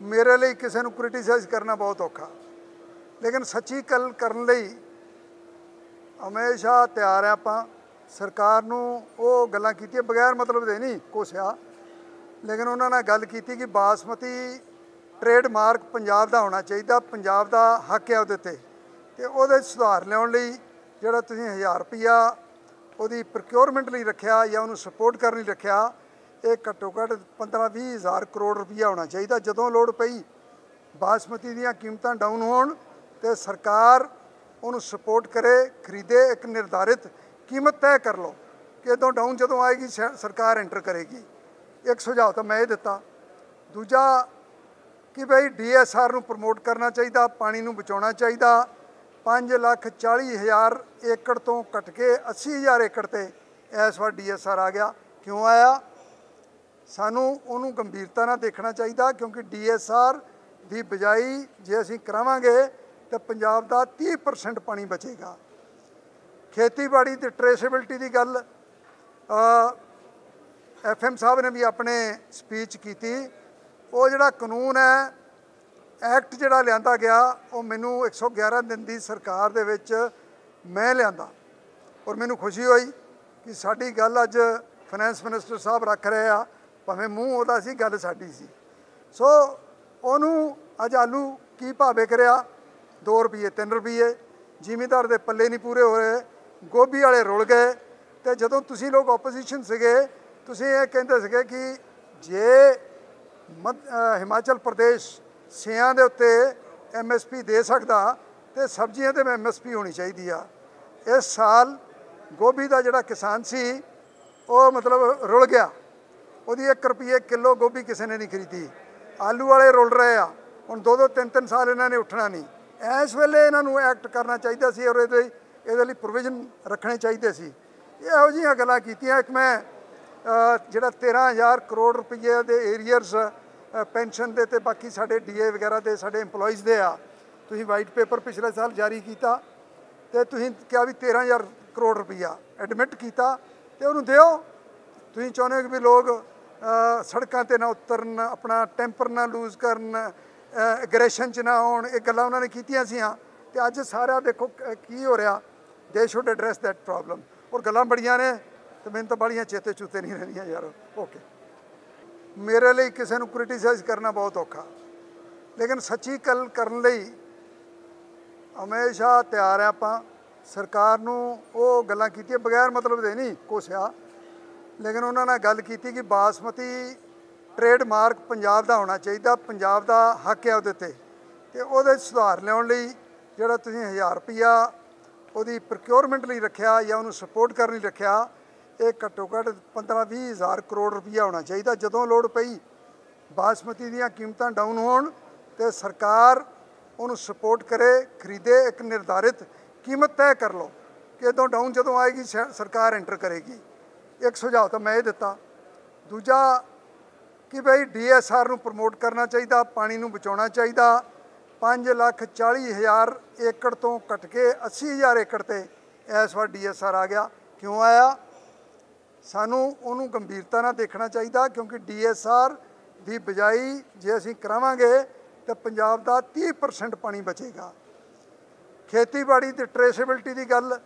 मेरे लिए किसी को क्रिटिसाइज़ करना बहुत औखा, लेकिन सच्ची गल करन लई हमेशा तैयार है। आपां सरकार नूं वो गल्लां कीतियां बगैर मतलब दे नहीं कोसिया, लेकिन उन्होंने गल की कि बासमती ट्रेडमार्क पंजाब का होना चाहिए, पंजाब का हक है उहदे ते उहदे सुधार लियाउण लई जिहड़ा तुसीं 1000 रुपया उहदी प्रक्योरमेंट लई रखिया या उहनूं सपोर्ट करन लई रखिया, ये घट्टो घट्ट 15-20 हज़ार करोड़ रुपया होना चाहिए। जदों लोड़ पई बासमती दीयां कीमतां डाउन होण ते सरकार उहनूं सपोर्ट करे, खरीदे, एक निर्धारित कीमत तय कर लो कि इदों डाउन जदों आएगी सरकार एंटर करेगी। एक सुझाव तो मैं ये दिता। दूजा कि भाई DSR नूं प्रमोट करना चाहिए, पानी नूं बचाउणा चाहिए। 5,40,000 एकड़ तो घट के 80,000 एकड़ ते इस बार DSR आ गया। क्यों आया? सानू उन्होंने गंभीरता नाल देखना चाहिए, क्योंकि DSR की बजाई जे असीं करावांगे तो पंजाब का 30% पानी बचेगा। खेतीबाड़ी ते ट्रेसेबिलिटी की गल FM साहब ने भी अपने स्पीच की। वो जिहड़ा कानून है, एक्ट जिहड़ा लिआंदा गया, वो मैनू 111 दिन की सरकार दे विच मैं लिआंदा और मैनू खुशी हुई कि साडी गल अज फाइनैंस मिनिस्टर साहब रख रहे आ, भावें मूँह उहदा सी गल साडी सी। सो उहनूं अज आलू की भाव विक रिहा? 2 रुपये 3 रुपये। जिमीदार दे पल्ले नहीं पूरे हो रहे, गोभी वाले रुल गए। तो जदों तुसीं लोग ओपोजिशन सीगे, तुसीं ये कहंदे सीगे कि जे हिमाचल प्रदेश सेयां दे उत्ते MSP दे सकदा तो सब्जियां ते MSP होनी चाहिए आ। इस साल गोभी का जिहड़ा किसान सी वो मतलब रुल गया, ਉਹਦੀ 1 रुपये किलो गोभी किसी ने नहीं खरीदी। आलू वाले रुल रहे आ, हुण 2-2 3-3 साल इन्होंने उठना नहीं। इस वेले इन्हों एक्ट करना चाहिए सी और ये प्रोविजन रखने चाहिए सी। इहो जिहियां गल्लां कीतियां। एक मैं जिहड़ा 13,000 करोड़ रुपये दे एरियर्स पेंशन दे ते बाकी साडे DA वगैरह दे साडे इंपलॉइज़ दे आ, तुसीं वाइट पेपर पिछले साल जारी किया तो तुसीं क्या भी 13,000 करोड़ रुपया एडमिट किया तो उन्होंने दिओ। तुसीं चाहुंदे हो कि भी लोग सड़कों ते ना उतरन, अपना टैंपर ना लूज़ करन, एग्रैशन च ना आउण। ये गल्लां उन्होंने कीतियां सीआं ते अज सारा देखो की हो रहा। They should address that problem. और गल्लां बड़ियां ने तो मैनूं तो बड़ियां चेते चूते नहीं रहिंदियां यार। ओके, मेरे लिए किसी को क्रिटिसाइज़ करना बहुत औखा, लेकिन सच्ची गल करन लई हमेशा तैयार है। आपां सरकार नूं वो गल्लां कीतियां बगैर मतलब दे नहीं कोसिया, लेकिन उन्होंने गल की कि बासमती ट्रेडमार्क पंजाब का होना चाहिए, पंजाब का हक है उहदे ते उहदे सुधार लिआउण लई जिहड़ा तुसीं 1000 रुपया उहदी प्रक्योरमेंट लई रखिया या उहनूं सपोर्ट करन लई रखिया, ये घट्टो घट्ट 15-20 हज़ार करोड़ रुपया होना चाहिए। जदों लोड़ पई बासमती दीयां कीमतां डाउन होण ते सरकार उहनूं सपोर्ट करे, खरीदे, एक निर्धारित कीमत तय कर लो कि इदों डाउन जदों आएगी सरकार एंटर करेगी। एक सुझाव तो मैं ये दिता। दूजा कि भाई DSR नूं प्रमोट करना चाहिए, पानी नूं बचाउणा चाहिए। 5,40,000 एकड़ तो घट के 80,000 एकड़ ते इस बार DSR आ गया। क्यों आया? सानू उन्होंने गंभीरता नाल देखना चाहिए, क्योंकि DSR की बजाई जे असीं करावांगे तो पंजाब का 30% पानी बचेगा। खेतीबाड़ी ते ट्रेसेबिलिटी की गल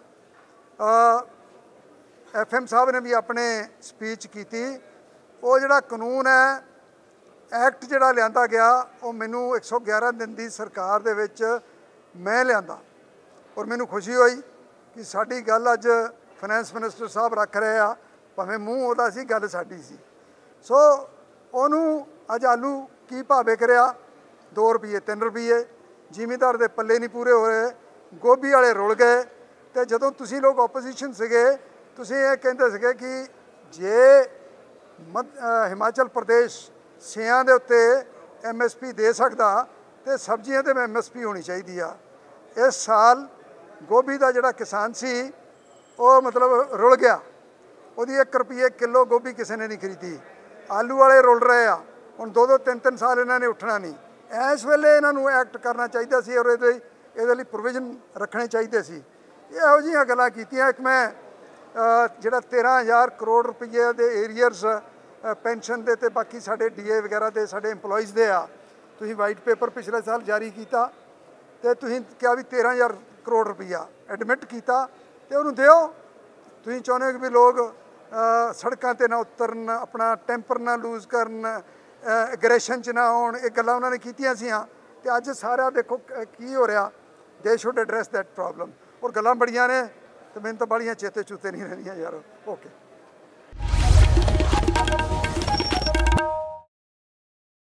FM साहब ने भी अपने स्पीच की। वो जिहड़ा कानून है, एक्ट जिहड़ा लिआंदा गया, वो मैनू 111 दिन की सरकार दे विच मैं लिआंदा और मैनू खुशी हुई कि साडी गल अज फाइनैंस मिनिस्टर साहब रख रहे आ, भावें मूँह उहदा सी गल साडी सी। सो उहनूं अज आलू की भाव विक रिहा? 2 रुपये 3 रुपये। जिमीदार दे पल्ले नहीं पूरे हो रहे, गोभी वाले रुल गए। तो जदों तुसीं लोग ओपोजिशन सीगे, तुसीं ये कहंदे सीगे कि जे हिमाचल प्रदेश सेयां दे उत्ते MSP दे सकदा तो सब्जियां ते MSP होनी चाहिए आ। इस साल गोभी का जिहड़ा किसान सी वो मतलब रुल गया, ਉਹਦੀ 1 रुपये किलो गोभी किसी ने नहीं खरीदी। आलू वाले रुल रहे आ, हुण 2-2 3-3 साल इन्होंने उठना नहीं। इस वेले इन्हों एक्ट करना चाहिए सी और ये प्रोविजन रखने चाहिए सी। इहो जिहियां गल्लां कीतियां। एक मैं जिहड़ा 13,000 करोड़ रुपये दे एरियर्स पेंशन दे ते बाकी साडे DA वगैरह दे साडे इंपलॉइज़ दे आ, ਤੁਸੀਂ ਵਾਈਟ ਪੇਪਰ ਪਿਛਲੇ ਸਾਲ ਜਾਰੀ ਕੀਤਾ ਤੇ ਤੁਸੀਂ ਕਿਹਾ ਵੀ 13,000 ਕਰੋੜ ਰੁਪਈਆ ਐਡਮਿਟ ਕੀਤਾ ਤੇ ਉਹਨੂੰ ਦਿਓ। ਤੁਸੀਂ ਚਾਹੁੰਦੇ ਹੋ ਕਿ ਵੀ ਲੋਕ ਸੜਕਾਂ ਤੇ ਨਾ ਉਤਰਨ, ਆਪਣਾ ਟੈਂਪਰ ਨਾ ਲੂਜ਼ ਕਰਨ, ਐਗਰੈਸ਼ਨ 'ਚ ਨਾ ਆਉਣ, ਇਹ ਗੱਲਾਂ ਉਹਨਾਂ ਨੇ ਕੀਤੀਆਂ ਸੀਆਂ ਤੇ ਅੱਜ ਸਾਰਾ ਦੇਖੋ ਕੀ ਹੋ ਰਿਹਾ। ਦੇ ਸ਼ੁੱਡ ਐਡਰੈਸ ਦੈਟ ਪ੍ਰੋਬਲਮ। ਔਰ ਗੱਲਾਂ ਬੜੀਆਂ ਨੇ ਤੇ ਮੈਨੂੰ ਤਾਂ ਬੜੀਆਂ ਚੇਤੇ ਚੂਤੇ ਨਹੀਂ ਰਹਿੰਦੀਆਂ ਯਾਰ। ਓਕੇ।